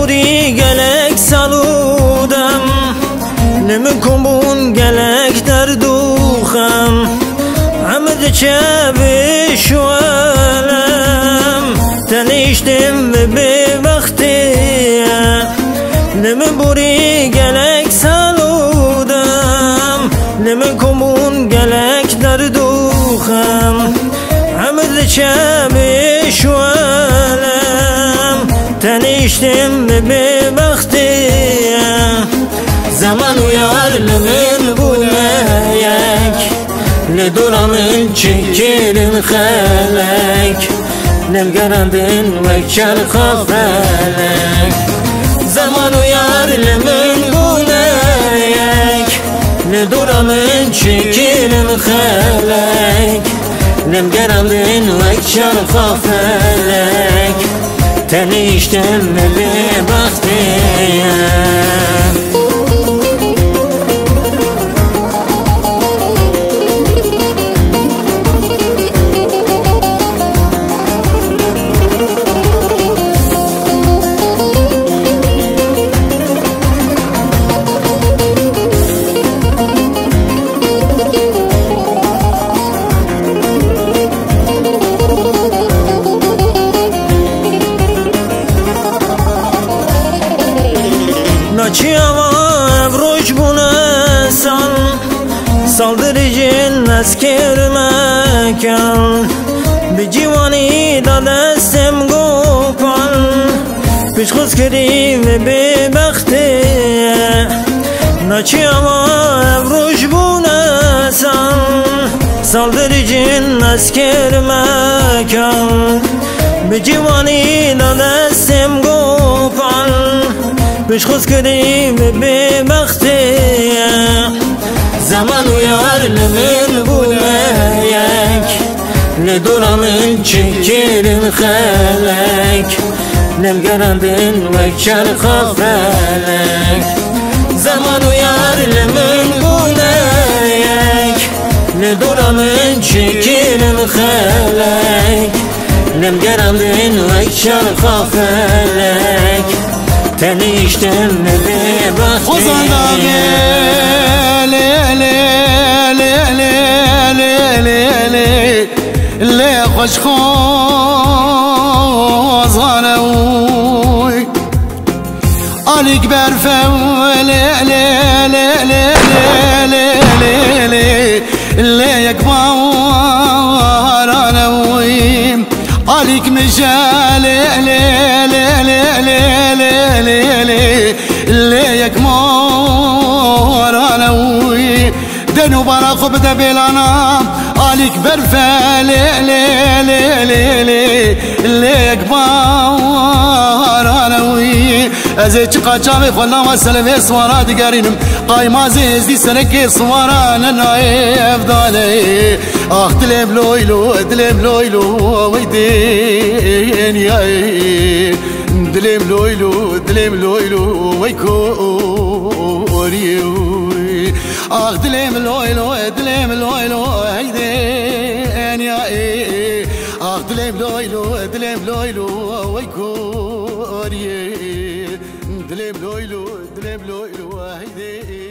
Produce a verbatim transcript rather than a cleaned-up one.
بوری گلک سالودم نمی کمون گلک در دوخم عمد چه بشوالم تنیشتم به وقتی نمی بوری گلک سالودم نمی کمون گلک در دوخم عمد چه بشوالم تنیشتم به وقتی زمان و یار لمن بومک لدورامن چکرن خلک نمگرندن وکر خفلک زمان و یار لمن بومک لدورامن چکرن خلک نمگرندن وکر خفلک تنیشتم به بختیم چی اما ابروش بونه سال سالدریجین نسکر مکن به جوانی دادستم گوپن پیش خوز کری و به بخته نچی اما ابروش بونه سال سالدریجین نسکر مکن به جوانی دادستم گوپن پیش خوز کریم به بخته زمان و یار لمن بومک لدورامن چکرن خلک نمگرندن وکر خفلک زمان و یار لمن بومک لدورامن چکرن خلک نمگرندن وکر خفلک تنیشتم به بختی خوزنداغی لی لی لی لی لی لی لی لی خوش خوزانوی آلیک برفو لی لی لی لی لی لی لی لی یک بارانوی آلیک مجالی لی لی لی لی لی لی لی یک مارانوی دنو برا خوب دبیلانا آلیک برفه لی لی لی لی لی لی یک مارانوی از چقا چاوی خلا و سلوی سوارا دیگرینم قایمازی ازدی سرکی سواران نایف دالی آخ دلیم لویلو دلیم لویلو ویدین یای دلیم لویلو دلیم لویلو ویکوریوی آخ دلیم لویلو دلیم لویلو ویدین یای آخ دلیم لویلو دلیم لویلو ویکوریوی دلیم لویلو دلیم لویلو ویدین